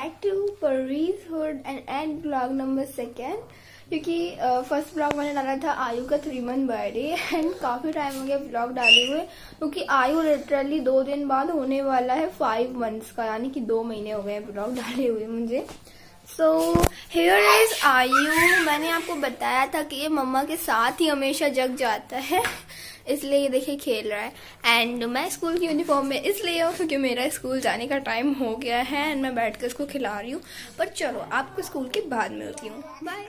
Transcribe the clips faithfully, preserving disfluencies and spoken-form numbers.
Back to parenthood and and blog number second. क्योंकि first blog मैंने डाला था आयु का थ्री मंथ बर्थडे एंड काफ़ी टाइम हो गया ब्लॉग डाले हुए, क्योंकि आयु लिटरली दो दिन बाद होने वाला है फाइव मंथ्स का, यानी कि दो महीने हो गए ब्लॉग डाले हुए मुझे। सो हियर इज आयु। मैंने आपको बताया था कि ये मम्मा के साथ ही हमेशा जग जाता है, इसलिए ये देखिए खेल रहा है। एंड मैं स्कूल की यूनिफॉर्म में इसलिए हूँ क्योंकि मेरा स्कूल जाने का टाइम हो गया है एंड मैं बैठ कर इसको खिला रही हूँ। पर चलो आपको स्कूल के बाद मिलती हूँ, बाय।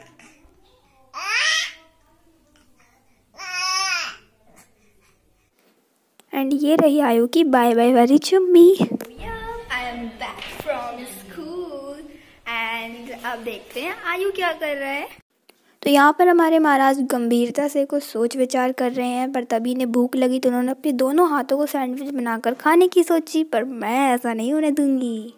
एंड ये रही आयु की बाय बाय वाली चुम्मी। I am back from school and अब देखते हैं आयु क्या कर रहा है। तो यहाँ पर हमारे महाराज गंभीरता से कुछ सोच विचार कर रहे हैं, पर तभी इन्हें भूख लगी तो उन्होंने अपने दोनों हाथों को सैंडविच बनाकर खाने की सोची, पर मैं ऐसा नहीं होने दूंगी।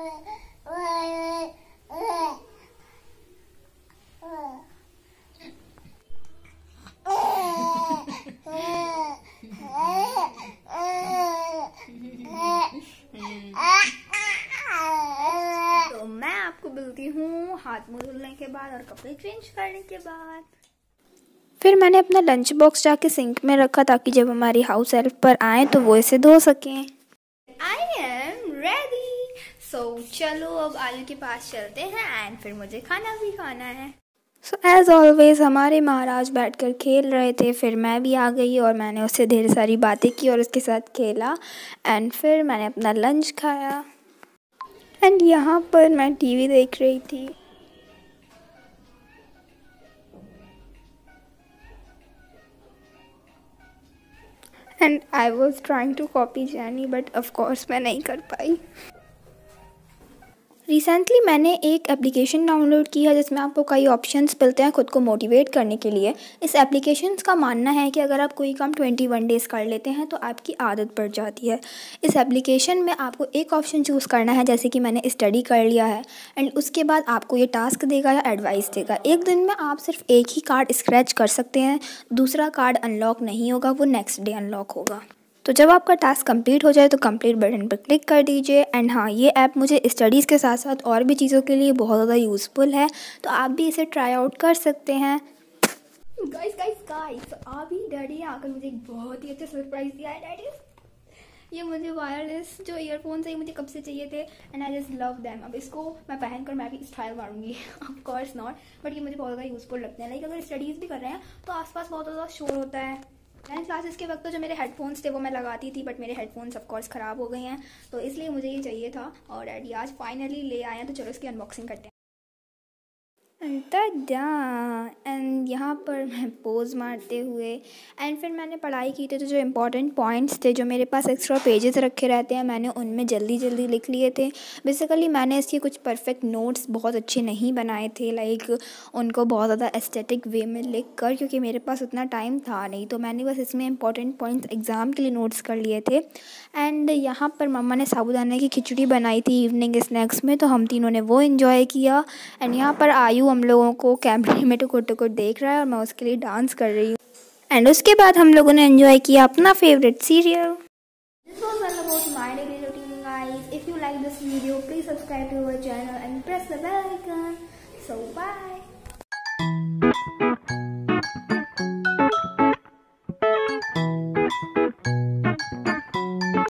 तो मैं आपको मिलती हूँ हाथ मुंह धुलने के बाद और कपड़े चेंज करने के बाद। फिर मैंने अपना लंच बॉक्स जाके सिंक में रखा ताकि जब हमारी हाउस हेल्प पर आए तो वो इसे धो सकें। I am ready. सो चलो अब आलू के पास चलते हैं एंड फिर मुझे खाना भी खाना है। सो एज ऑलवेज हमारे महाराज बैठकर खेल रहे थे, फिर मैं भी आ गई और मैंने उससे ढेर सारी बातें की और उसके साथ खेला एंड फिर मैंने अपना लंच खाया। एंड यहाँ पर मैं टीवी देख रही थी। And I was trying to copy Jenny, but of course मैं नहीं कर पाई। रिसेंटली मैंने एक एप्लीकेशन डाउनलोड की है जिसमें आपको कई ऑप्शंस मिलते हैं खुद को मोटिवेट करने के लिए। इस एप्लीकेशन का मानना है कि अगर आप कोई काम ट्वेंटी वन डेज़ कर लेते हैं तो आपकी आदत पड़ जाती है। इस एप्लीकेशन में आपको एक ऑप्शन चूज़ करना है, जैसे कि मैंने स्टडी कर लिया है, एंड उसके बाद आपको ये टास्क देगा या एडवाइस देगा। एक दिन में आप सिर्फ एक ही कार्ड स्क्रैच कर सकते हैं, दूसरा कार्ड अनलॉक नहीं होगा, वो नेक्स्ट डे अनलॉक होगा। तो जब आपका टास्क कंप्लीट हो जाए तो कंप्लीट बटन पर क्लिक कर दीजिए। एंड हाँ, ये ऐप मुझे स्टडीज़ के साथ साथ और भी चीज़ों के लिए बहुत ज़्यादा यूज़फुल है, तो आप भी इसे ट्राई आउट कर सकते हैं। गाइस गाइस गाइस अभी डैडी आकर मुझे एक बहुत ही अच्छा सरप्राइज दिया है। डैडी ये मुझे वायरलेस जो ईयरफोन्स है मुझे कब से चाहिए थे and I just love them. अब इसको मैं पहनकर मैं भी स्टाइल मारूंगी, ऑफ कोर्स नॉट, बट ये मुझे बहुत ज़्यादा यूज़फुल लगते हैं। लाइक अगर स्टडीज़ भी कर रहे हैं तो आसपास बहुत ज़्यादा शोर होता है। टेंथ क्लासेस के वक्त तो जो मेरे हेडफोन्स थे वो मैं लगाती थी, बट मेरे हेडफोन्स ऑफ कोर्स ख़राब हो गए हैं, तो इसलिए मुझे ये चाहिए था और डैडी आज फाइनली ले आए हैं। तो चलो इसकी अनबॉक्सिंग करते हैं। एंड यहाँ पर मैं पोज मारते हुए एंड फिर मैंने पढ़ाई की थी, तो जो इम्पोर्टेंट पॉइंट्स थे जो मेरे पास एक्स्ट्रा पेजेस रखे रहते हैं मैंने उनमें जल्दी जल्दी लिख लिए थे। बेसिकली मैंने इसके कुछ परफेक्ट नोट्स बहुत अच्छे नहीं बनाए थे, लाइक उनको बहुत ज़्यादा एस्थेटिक वे में लिख कर, क्योंकि मेरे पास उतना टाइम था नहीं, तो मैंने बस इसमें इंपॉर्टेंट पॉइंट्स एग्ज़ाम के लिए नोट्स कर लिए थे। एंड यहाँ पर मम्मा ने साबूदाना की खिचड़ी बनाई थी इवनिंग स्नैक्स में, तो हम तीनों ने वो इन्जॉय किया। एंड यहाँ पर आयु हम लोगों को कैमरे में टुकुर टुकुर देख रहा है और मैं उसके लिए डांस कर रही हूँ। एंड उसके बाद हम लोगों ने एंजॉय किया अपना favourite serial. This was all about my daily routine, guys. If you like this video, please subscribe to our channel and press the bell icon. So bye.